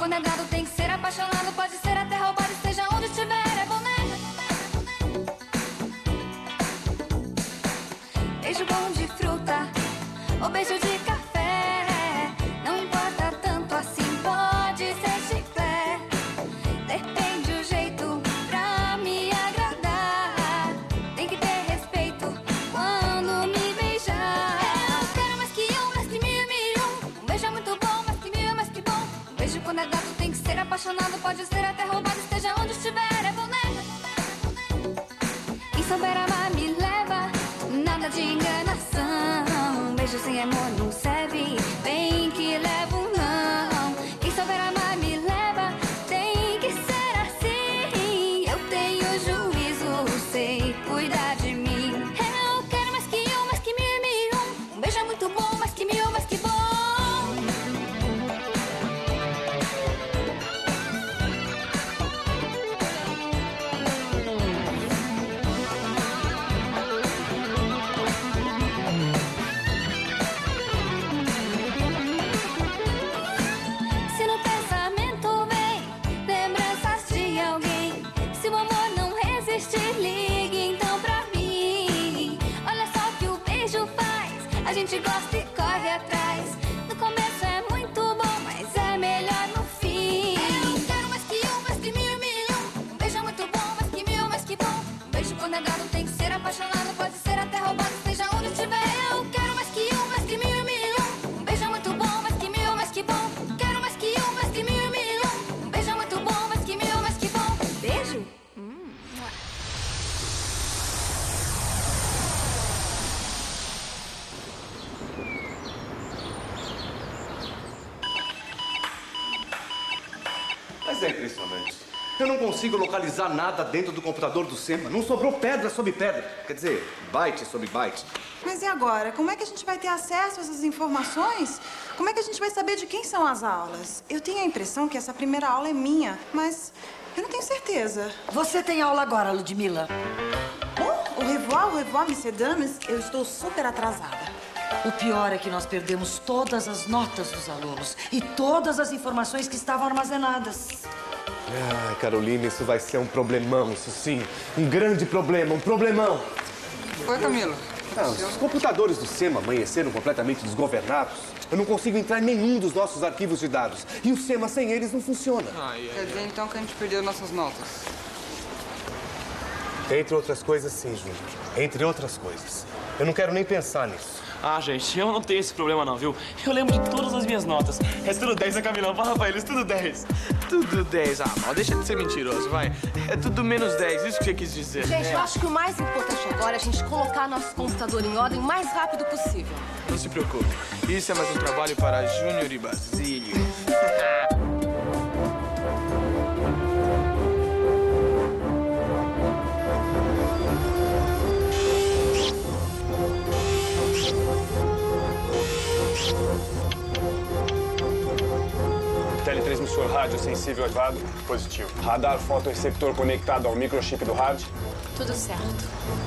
quando é dado tem que ser apaixonado. Pode ser até roubado, esteja onde estiver, é bom, né? Beijo bom de fruta ou beijo de café, não importa tanto assim, pode ser chiclete. Depende o jeito pra me agradar, tem que ter respeito quando me beijar. Eu quero mais que um, mais que mil e um. Um beijo é muito bom, mais que mil, mais que bom. Um beijo quando é dado tem que ser apaixonado. Pode ser até roubado, esteja onde estiver, é bom, né? Quem souber amar me leva, nada de enganação. Beijo sem amor não serve, bem que leva um não. Quem souber amar me leva, tem que ser assim. Eu tenho juízo, sei cuidar de mim. Eu quero mais que um, mais que mil e um. Um beijo é muito bom, mais que mil, mais que bom. Se no pensamento vem lembranças de alguém, se o amor não resistir, ligue então pra mim. Olha só o que o beijo faz, a gente gosta e corre atrás. No começo é muito bom, mas é melhor no fim. Eu quero mais que um, mais que mil e um. Um beijo é muito bom, mais que mil, mais que bom. Um beijo quando é dado tem que ser apaixonado. Pode ser até roubado, esteja onde estiver. Eu quero mais que um, mais que mil e um. Um beijo é muito bom, mais que mil, mais que bom. Quero mais que um, mais que mil e um. Um beijo é muito bom, mais que mil, mais que bom. Beijo? Mas é impressionante. Eu não consigo localizar nada dentro do computador do SEMA. Não sobrou pedra sobre pedra. Quer dizer, byte sobre byte. Mas e agora? Como é que a gente vai ter acesso a essas informações? Como é que a gente vai saber de quem são as aulas? Eu tenho a impressão que essa primeira aula é minha, mas eu não tenho certeza. Você tem aula agora, Ludmila. Au revoir, Monsieur Dames. Eu estou super atrasada. O pior é que nós perdemos todas as notas dos alunos e todas as informações que estavam armazenadas. Ah, Carolina, isso vai ser um problemão, isso sim. Um grande problema, um problemão. Oi, Camila. Não, os computadores do SEMA amanheceram completamente desgovernados. Eu não consigo entrar em nenhum dos nossos arquivos de dados. E o SEMA sem eles não funciona. Quer dizer, então, que a gente perdeu nossas notas. Entre outras coisas, sim, Júnior. Entre outras coisas. Eu não quero nem pensar nisso. Ah, gente, eu não tenho esse problema não, viu? Eu lembro de todas as minhas notas. É tudo 10, né, Camilão? Fala pra eles, tudo 10. Tudo 10. Ah, mal, deixa de ser mentiroso, vai. É tudo menos 10, isso que você quis dizer. Gente, eu acho que o mais importante agora é a gente colocar nosso computador em ordem o mais rápido possível. Não se preocupe. Isso é mais um trabalho para Júnior e Basílio. Teletransmissor rádio sensível ativado. Positivo. Radar fotorreceptor conectado ao microchip do rádio. Tudo certo.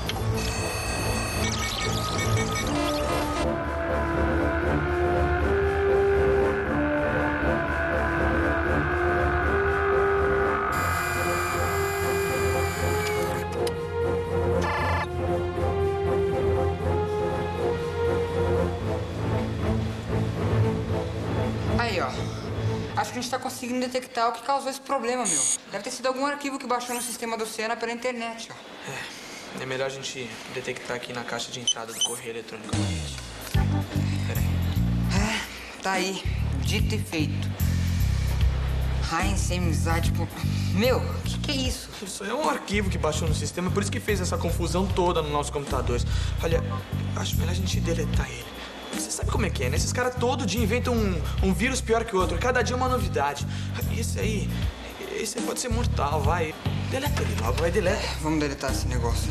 Aí, ó. Acho que a gente tá conseguindo detectar o que causou esse problema, meu. Deve ter sido algum arquivo que baixou no sistema do Sena pela internet, ó. É melhor a gente detectar aqui na caixa de entrada do correio eletrônico. Peraí. Tá aí. Dito e feito. Heinz sem amizade, tipo... Meu, o que é isso? Isso é um arquivo que baixou no sistema, por isso que fez essa confusão toda nos nossos computadores. Olha, acho melhor a gente deletar ele. Você sabe como é que é, né? Esses caras todo dia inventam um vírus pior que o outro. Cada dia uma novidade. Esse aí pode ser mortal, vai. Deleta ele logo, vai, deleta. Vamos deletar esse negócio.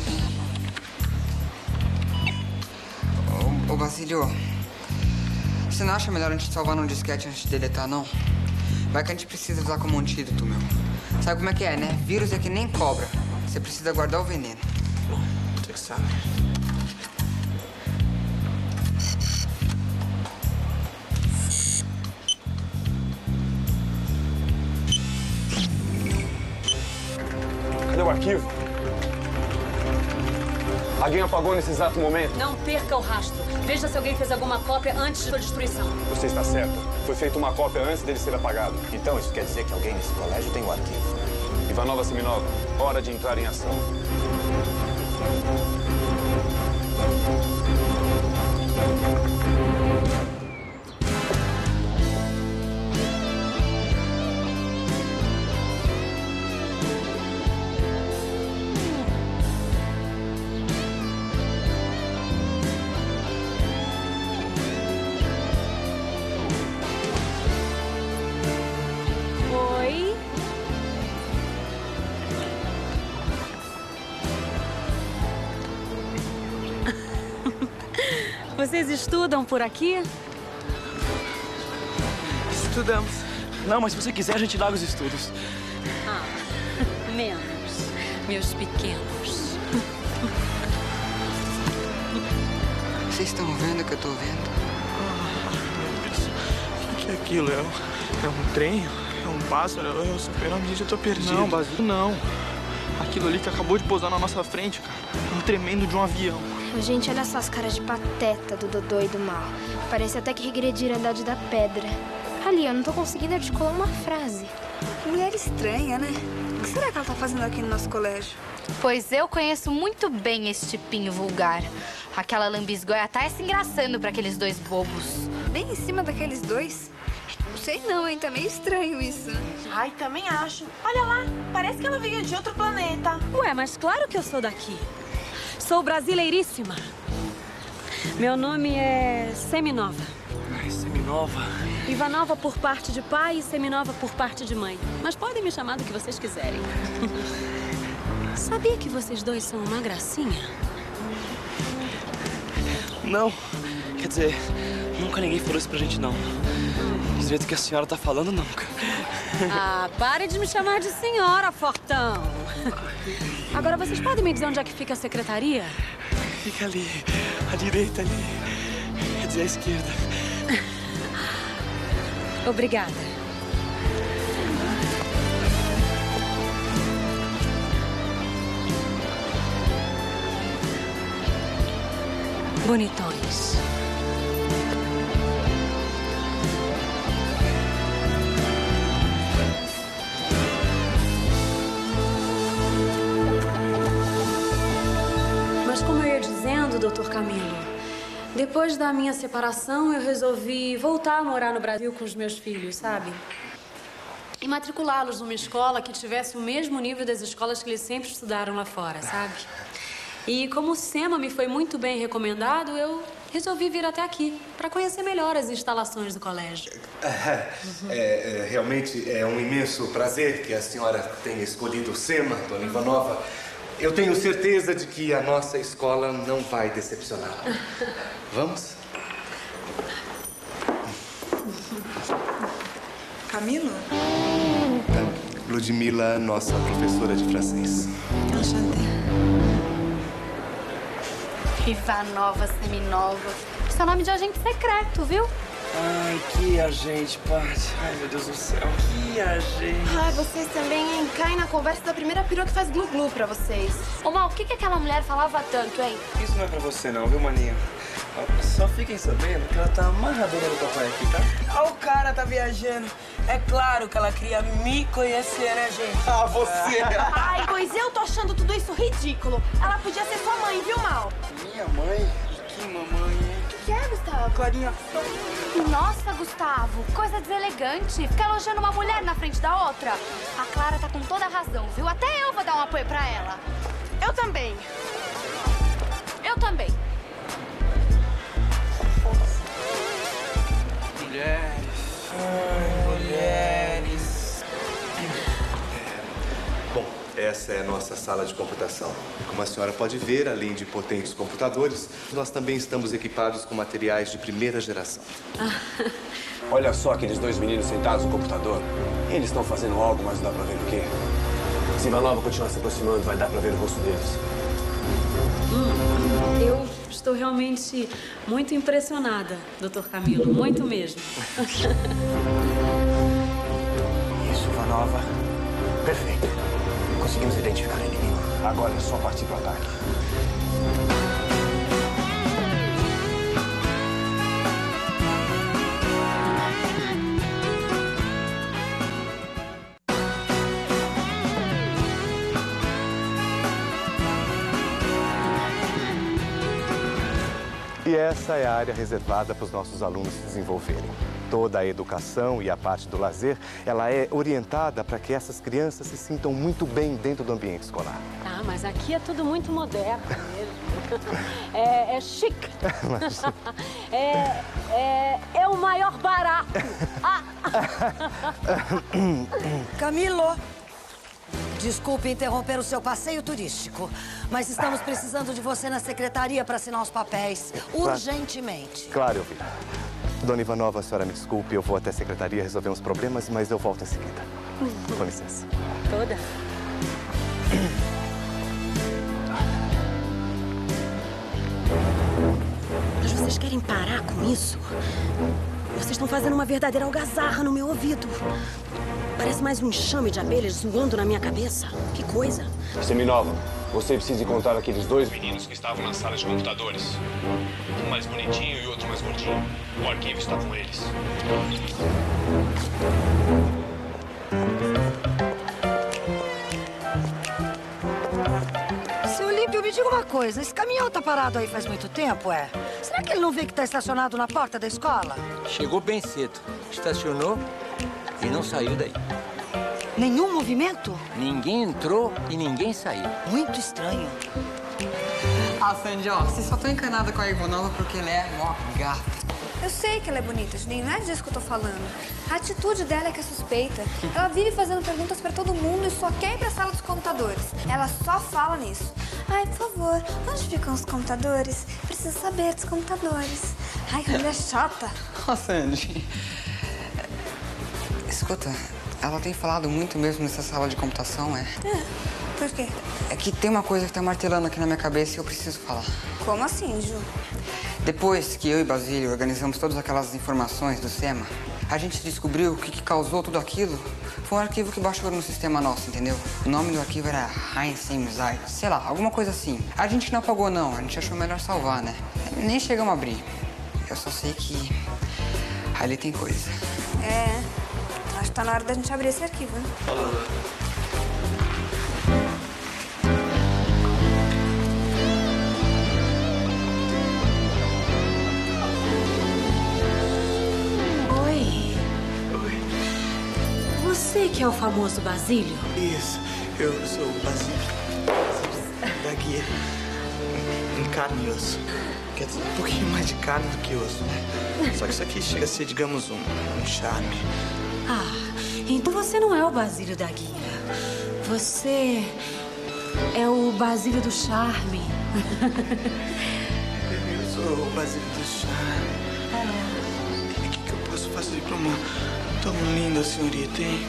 Ô, Basílio, você não acha melhor a gente salvar num disquete antes de deletar, não? Vai que a gente precisa usar como antídoto, meu. Sabe como é que é, né? Vírus é que nem cobra. Você precisa guardar o veneno. Bom, você que sabe. arquivo. Alguém apagou nesse exato momento? Não perca o rastro. Veja se alguém fez alguma cópia antes da sua destruição. Você está certa. Foi feita uma cópia antes dele ser apagado. Então isso quer dizer que alguém nesse colégio tem o arquivo. Ivanova Seminova, hora de entrar em ação. Oi? Vocês estudam por aqui? Estudamos. Não, mas se você quiser, a gente larga os estudos. Ah, menos, meus pequenos. Vocês estão vendo o que eu tô vendo? Meu Deus. O que é aquilo? É um trem? É um pássaro? É um super-homem? Gente, eu tô perdido. Não, Basílio, não. Aquilo ali que acabou de pousar na nossa frente, cara. Um tremendo de um avião. Gente, olha só as caras de pateta do Dodô e do Mal. Parece até que regrediram a idade da pedra. Ali, eu não tô conseguindo articular uma frase. Que mulher estranha, né? O que será que ela tá fazendo aqui no nosso colégio? Pois eu conheço muito bem esse tipinho vulgar. Aquela lambisgoia tá se engraçando pra aqueles dois bobos. Bem em cima daqueles dois? Não sei não, hein? Tá meio estranho isso. Ai, também acho. Olha lá, parece que ela veio de outro planeta. Ué, mas claro que eu sou daqui. Sou brasileiríssima. Meu nome é Seminova. Ai, Seminova. Ivanova por parte de pai e Seminova por parte de mãe. Mas podem me chamar do que vocês quiserem. Sabia que vocês dois são uma gracinha? Não. Quer dizer, nunca ninguém falou isso pra gente, não. Do jeito que a senhora tá falando, nunca. Ah, pare de me chamar de senhora, fortão. Agora, vocês podem me dizer onde é que fica a secretaria? Fica ali, à direita ali. Quer dizer, à esquerda. Obrigada. Bonitões. Mas como eu ia dizendo, doutor Camilo, depois da minha separação, eu resolvi voltar a morar no Brasil com os meus filhos, sabe? E matriculá-los numa escola que tivesse o mesmo nível das escolas que eles sempre estudaram lá fora, sabe? E como o SEMA me foi muito bem recomendado, eu resolvi vir até aqui para conhecer melhor as instalações do colégio. Realmente é um imenso prazer que a senhora tenha escolhido o SEMA, dona Ivanova. Eu tenho certeza de que a nossa escola não vai decepcionar. Vamos? Camilo? Ludmila, nossa professora de francês. Ivanova Seminova. Isso é nome de agente secreto, viu? Ai, que agente, Paty. Ai, meu Deus do céu, que agente. Ai, vocês também, hein? Caem na conversa da primeira perua que faz glu-glu pra vocês. Ô, Mal, o que aquela mulher falava tanto, hein? Isso não é pra você não, viu, maninha? Só fiquem sabendo que ela tá amarradona no papai aqui, tá? Ó, o cara tá viajando. É claro que ela queria me conhecer, né, gente? Ah, você! Ai, pois eu tô achando tudo isso ridículo. Ela podia ser sua mãe, viu, Mal? Minha mãe? Que mamãe, hein? O que é, Gustavo? Clarinha. Nossa, Gustavo, coisa deselegante. Ficar elogiando uma mulher na frente da outra. A Clara tá com toda a razão, viu? Até eu vou dar um apoio pra ela. Eu também. Eu também. Mulheres. Ai, mulheres. Bom, essa é a nossa sala de computação. Como a senhora pode ver, além de potentes computadores, nós também estamos equipados com materiais de primeira geração. Olha só aqueles dois meninos sentados no computador. Eles estão fazendo algo, mas não dá pra ver o quê. Se Ivanova continuar se aproximando, vai dar pra ver o rosto deles. Eu estou realmente muito impressionada, doutor Camilo. Muito mesmo. Isso, Ivanova. Perfeito. Conseguimos identificar o inimigo. Agora é só partir pro ataque. E essa é a área reservada para os nossos alunos se desenvolverem. Toda a educação e a parte do lazer, ela é orientada para que essas crianças se sintam muito bem dentro do ambiente escolar. Ah, mas aqui é tudo muito moderno mesmo. É chique. É o maior barato. Camilo, desculpe interromper o seu passeio turístico, mas estamos precisando de você na secretaria para assinar os papéis, urgentemente. Claro, eu vi. Dona Ivanova, a senhora me desculpe, eu vou até a secretaria resolver uns problemas, mas eu volto em seguida. Com licença. Toda. Mas vocês querem parar com isso? Vocês estão fazendo uma verdadeira algazarra no meu ouvido. Parece mais um enxame de abelhas zoando na minha cabeça. Que coisa. Seminova, você precisa encontrar aqueles dois meninos que estavam na sala de computadores. Um mais bonitinho e outro mais gordinho. O arquivo está com eles. Seu Olímpio, me diga uma coisa. Esse caminhão tá parado aí faz muito tempo, é? Será que ele não vê que tá estacionado na porta da escola? Chegou bem cedo. Estacionou e não saiu daí. Nenhum movimento? Ninguém entrou e ninguém saiu. Muito estranho. Ah, Sandy, ó, você só tá encanada com a Ivanova porque ela é mó gata. Eu sei que ela é bonita, Juninho, não é disso que eu tô falando. A atitude dela é que é suspeita. Ela vive fazendo perguntas pra todo mundo e só quer ir pra sala dos computadores. Ela só fala nisso. Ai, por favor, onde ficam os computadores? Preciso saber dos computadores. Ai, que mulher chata. Ó, Sandy. Escuta, ela tem falado muito mesmo nessa sala de computação, é? Por quê? É que tem uma coisa que tá martelando aqui na minha cabeça e eu preciso falar. Como assim, Ju? Depois que eu e Basílio organizamos todas aquelas informações do SEMA, a gente descobriu o que causou tudo aquilo. Foi um arquivo que baixou no sistema nosso, entendeu? O nome do arquivo era Heinz-Heimzeit, sei lá, alguma coisa assim. A gente não apagou, não. A gente achou melhor salvar, né? Nem chegamos a abrir. Eu só sei que ali tem coisa. É, acho que tá na hora da gente abrir esse arquivo, né? Você que é o famoso Basílio? Isso, eu sou o Basílio. Da guia. Em carne e osso. Quer dizer, um pouquinho mais de carne do que osso, né? Só que isso aqui chega a ser, digamos, um charme. Ah, então você não é o Basílio da guia. Você é o Basílio do charme. Eu sou o Basílio do charme. O que eu posso fazer pra uma tão linda senhorita, hein?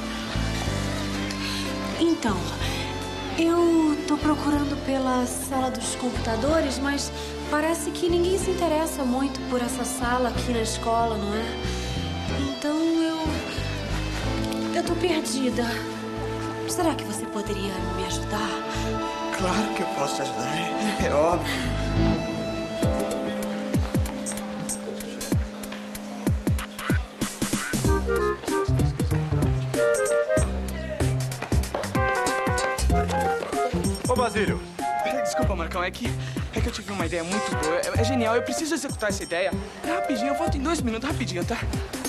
Então, eu tô procurando pela sala dos computadores, mas parece que ninguém se interessa muito por essa sala aqui na escola, não é? Então eu tô perdida. Será que você poderia me ajudar? Claro que eu posso te ajudar, é óbvio. Ô, Basílio. Desculpa, Marcão, é que eu tive uma ideia muito boa. É genial, eu preciso executar essa ideia. Rapidinho, eu volto em 2 minutos, rapidinho, tá?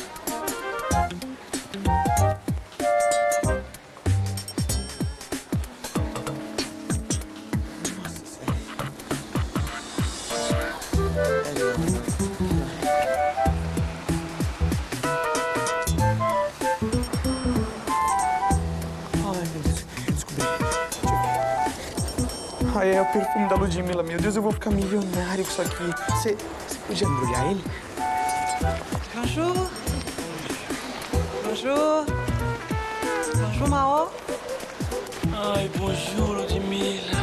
Ai, é o perfume da Ludmilla. Meu Deus, eu vou ficar milionário com isso aqui. Você podia embrulhar ele? Bonjour. Bonjour. Bonjour, Mao. Ai, bonjour, Ludmilla.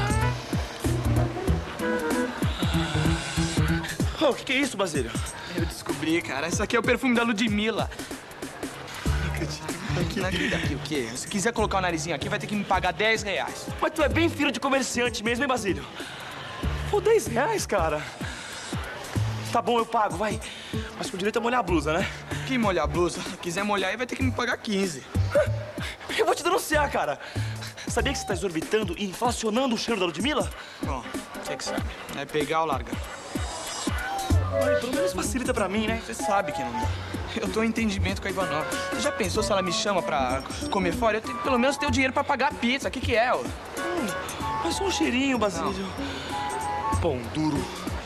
Oh, o que é isso, Basílio? Eu descobri, cara. Esse aqui é o perfume da Ludmilla. Não acredito. Aqui o quê? Se quiser colocar o narizinho aqui, vai ter que me pagar R$10. Mas tu é bem filho de comerciante mesmo, hein, Basílio? Pô, R$10, cara. Tá bom, eu pago, vai. Mas com direito a molhar a blusa, né? Que molhar a blusa? Se quiser molhar aí, vai ter que me pagar 15. Eu vou te denunciar, cara. Sabia que você tá exorbitando e inflacionando o cheiro da Ludmilla? Bom, você que sabe. É pegar ou largar. Ai, pelo menos facilita pra mim, né? Você sabe que não dá. Eu tô em entendimento com a Ivanova. Você já pensou se ela me chama pra comer fora? Eu tenho, pelo menos tenho dinheiro pra pagar a pizza. O que é, ó? Mas só um cheirinho, Basílio. Pão duro.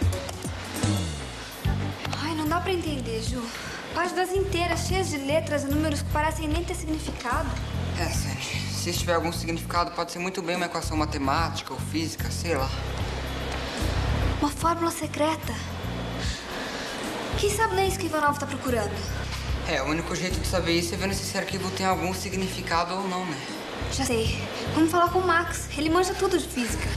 Ai, não dá pra entender, Ju. Páginas inteiras, cheias de letras e números que parecem nem ter significado. É, Sandy. Se tiver algum significado, pode ser muito bem uma equação matemática ou física, sei lá. Uma fórmula secreta. Quem sabe não é isso que Ivanova tá procurando? É, o único jeito de saber isso é vendo se esse arquivo tem algum significado ou não, né? Já sei. Vamos falar com o Max. Ele manja tudo de física.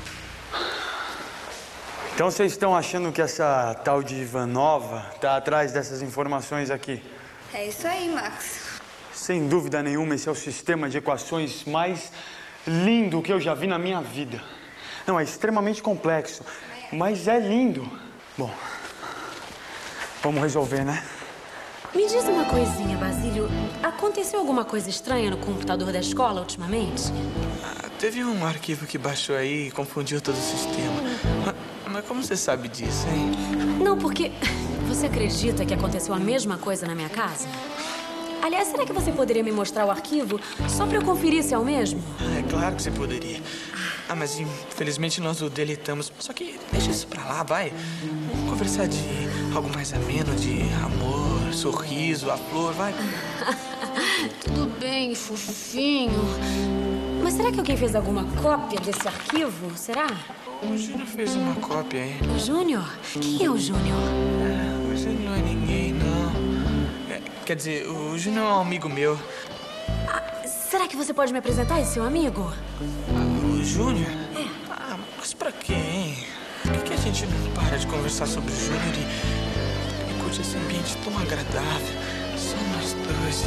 Então vocês estão achando que essa tal de Ivanova tá atrás dessas informações aqui? É isso aí, Max. Sem dúvida nenhuma, esse é o sistema de equações mais lindo que eu já vi na minha vida. Não, é extremamente complexo, mas é lindo. Bom, vamos resolver, né? Me diz uma coisinha, Basílio. Aconteceu alguma coisa estranha no computador da escola ultimamente? Teve um arquivo que baixou aí e confundiu todo o sistema. Mas como você sabe disso, hein? Não, porque... Você acredita que aconteceu a mesma coisa na minha casa? Aliás, será que você poderia me mostrar o arquivo só pra eu conferir se é o mesmo? É claro que você poderia. Mas infelizmente nós o deletamos. Só que deixa isso pra lá, vai. Vamos conversar de algo mais ameno, de amor, sorriso, a flor, vai. Tudo bem, fofinho. Mas será que alguém fez alguma cópia desse arquivo? Será? O Júnior fez uma cópia aí. O Júnior? Quem é o Júnior? O Júnior não é ninguém, não. Quer dizer, o Júnior é um amigo meu. Será que você pode me apresentar esse seu amigo? O Júnior? É. Mas pra quê, hein? Por que a gente não para de conversar sobre o Júnior e curte esse ambiente tão agradável? Só nós dois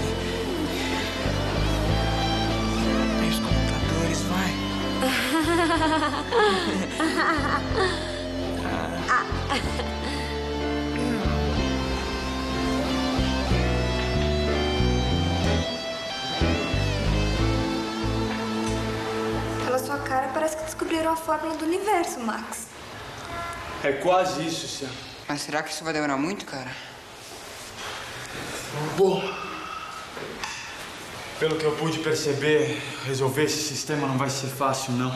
e os computadores, vai. Pela sua cara, parece que descobriram a fórmula do universo, Max. É quase isso, Sam. Mas será que isso vai demorar muito, cara? Bom, pelo que eu pude perceber, resolver esse sistema não vai ser fácil, não.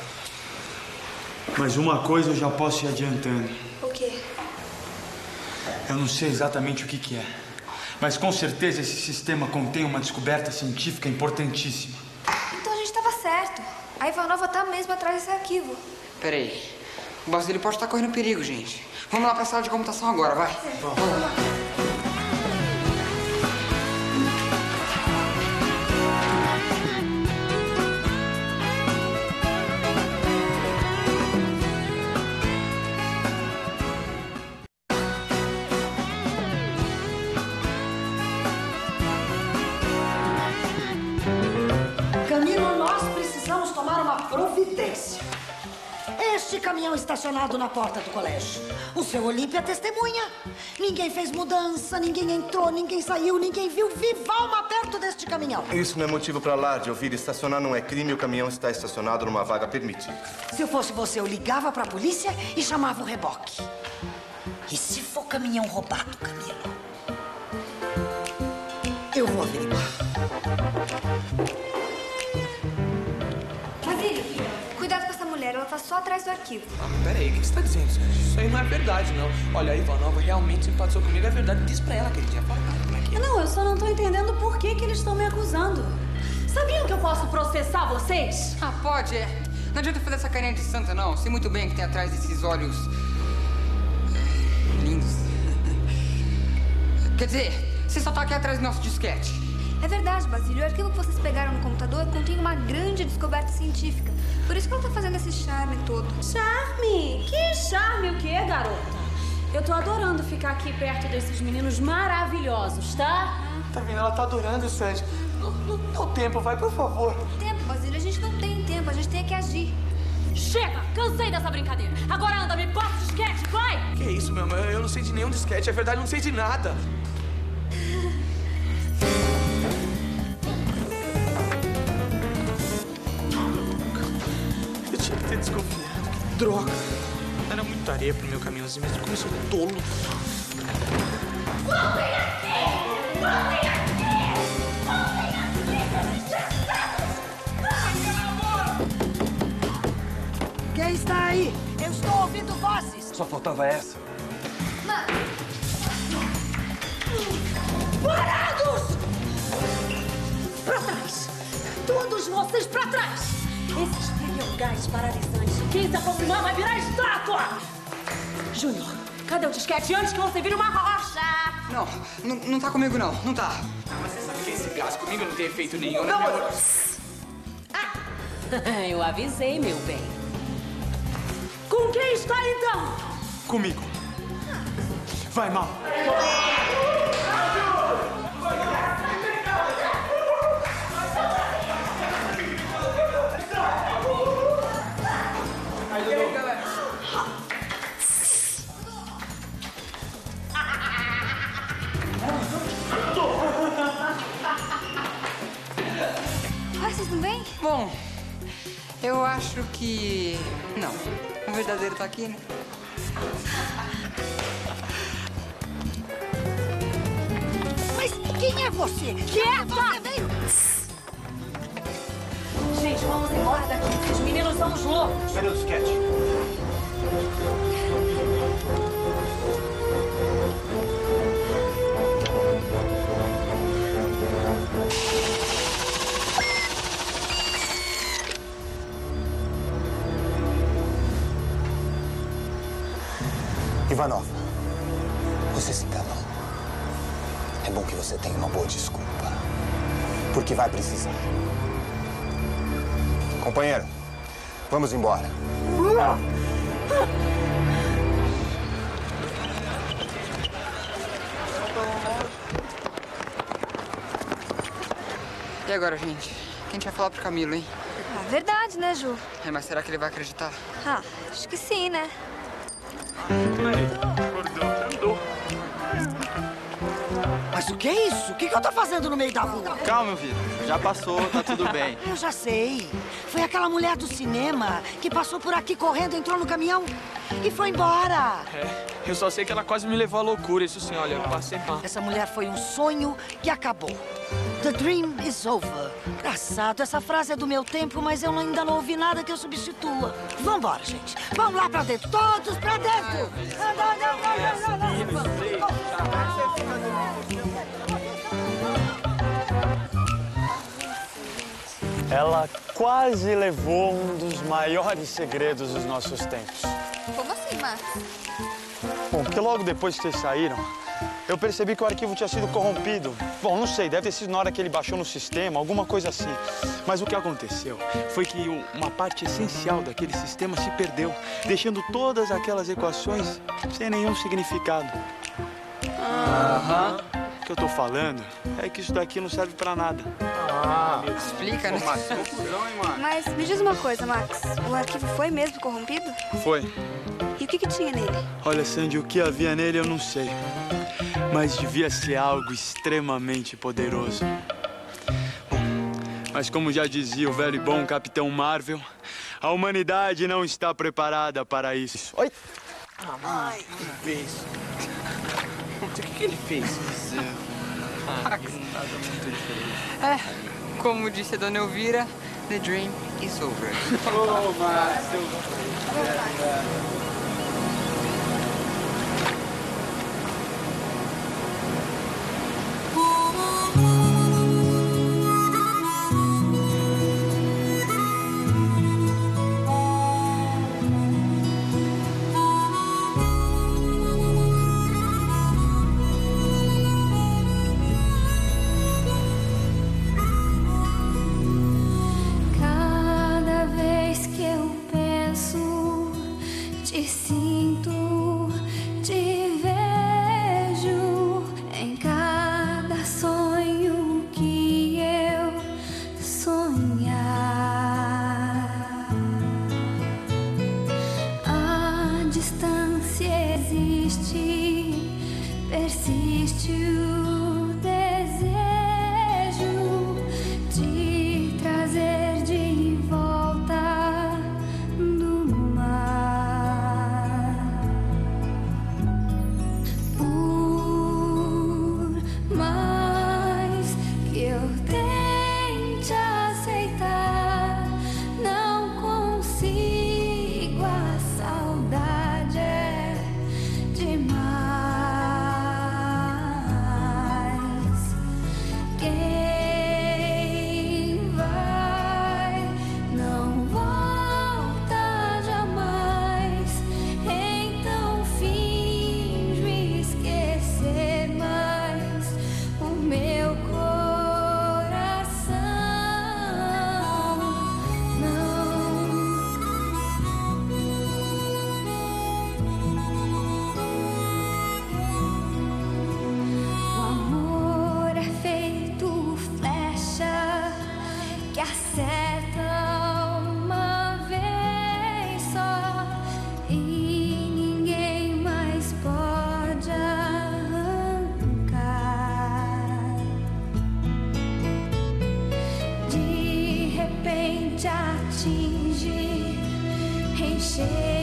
Mas uma coisa eu já posso ir adiantando. O quê? Eu não sei exatamente o que é, mas com certeza esse sistema contém uma descoberta científica importantíssima. Então a gente estava certo. A Ivanova tá mesmo atrás desse arquivo. Peraí. O Basílio pode estar correndo perigo, gente. Vamos lá pra sala de computação agora, vai. Vamos. Camilo, nós precisamos tomar uma providência. Este caminhão estacionado na porta do colégio. O seu Olímpia testemunha. Ninguém fez mudança, ninguém entrou, ninguém saiu, ninguém viu viva alma perto deste caminhão. Isso não é motivo para alarde, ouvir. Estacionar não é crime, o caminhão está estacionado numa vaga permitida. Se eu fosse você, eu ligava pra polícia e chamava o reboque. E se for caminhão roubado, Camilo? Eu vou averiguar. Basílio, cuidado com essa mulher, ela tá só atrás do arquivo. Peraí, o que você tá dizendo, Sérgio? Isso aí não é verdade, não. Olha, a Ivanova realmente simpatizou comigo, é verdade. Diz pra ela que ele tinha falado, como é que é? Não, eu só não tô entendendo por que eles estão me acusando. Sabiam que eu posso processar vocês? Pode, é. Não adianta fazer essa carinha de santa, não. Sei muito bem que tem atrás desses olhos... lindos. Quer dizer, você só tá aqui atrás do nosso disquete. É verdade, Basílio. O arquivo que vocês pegaram no computador contém uma grande descoberta científica. Por isso que ela tá fazendo esse charme todo. Charme? Que charme o quê, garota? Eu tô adorando ficar aqui perto desses meninos maravilhosos, tá? Tá vendo? Ela tá adorando, Sandy. Não dá o tempo, vai, por favor. Tempo, Basílio, a gente não tem tempo, a gente tem que agir. Chega! Cansei dessa brincadeira. Agora anda, me passa o disquete, vai! Que isso, meu amor? Eu não sei de nenhum disquete. É verdade, eu não sei de nada. Eu tinha que ter desconfiado. Que droga. Era muita areia pro meu caminhãozinho, mas como eu sou tolo. Voltem aqui! Voltem aqui! Voltem aqui! Quem está aí? Eu estou ouvindo vozes. Só faltava essa. Parados! Pra trás! Todos vocês pra trás! Esse espelho é um gás paralisante. Quem se aproximar vai virar estátua! Júnior, cadê o disquete antes que você vire uma rocha? Não tá comigo, não. Não tá. Mas você sabe que esse gás comigo não tem efeito nenhum, né, Não, meu amor? Eu avisei, meu bem. Com quem está então? Comigo. Vai, Mal. Vocês não vêm? Bom, eu acho que... Não. O verdadeiro tá aqui, né? Mas quem é você? Quieta! Você veio? Gente, vamos embora daqui. Esses meninos são os loucos. Cadê o disquete? Ivanova, você se enganou. É bom que você tenha uma boa desculpa. Porque vai precisar. Companheiro, vamos embora. E agora, gente? O que a gente vai falar pro Camilo, hein? Ah, verdade, né, Ju? Mas será que ele vai acreditar? Ah, acho que sim, né? Mas o que é isso? O que eu tô fazendo no meio da rua? Calma, meu filho. Já passou, tá tudo bem. Eu já sei. Foi aquela mulher do cinema que passou por aqui correndo, entrou no caminhão e foi embora. É, eu só sei que ela quase me levou à loucura. Isso sim, olha, eu passei mal. Essa mulher foi um sonho que acabou. The dream is over. Engraçado, essa frase é do meu tempo, mas eu ainda não ouvi nada que eu substitua. Vambora, gente. Vamos lá pra dentro. Todos pra dentro. Ela quase levou um dos maiores segredos dos nossos tempos. Como assim, Max? Bom, porque logo depois que vocês saíram, eu percebi que o arquivo tinha sido corrompido. Bom, não sei, deve ter sido na hora que ele baixou no sistema, alguma coisa assim. Mas o que aconteceu foi que uma parte essencial daquele sistema se perdeu, deixando todas aquelas equações sem nenhum significado. O que eu tô falando é que isso daqui não serve pra nada. Explica, né? Mas me diz uma coisa, Max. O arquivo foi mesmo corrompido? Foi. E o que tinha nele? Olha, Sandy, o que havia nele eu não sei. Mas devia ser algo extremamente poderoso. Bom, mas como já dizia o velho e bom Capitão Marvel, a humanidade não está preparada para isso. Oi? Ai, o que ele fez? O que ele fez? Nada muito diferente. É, como disse a Dona Elvira, the dream is over. Ô, Márcio. Cada vez que eu penso te persiste o desejo de trazer de volta do mar. Por mais que eu tente aceitar, não consigo, a saudade é demais. Quem vai não volta jamais, então finjo esquecer, mas o meu coração não. O amor é feito flecha que acerta uma vez só e ninguém mais pode arrancar. De repente atinge, encher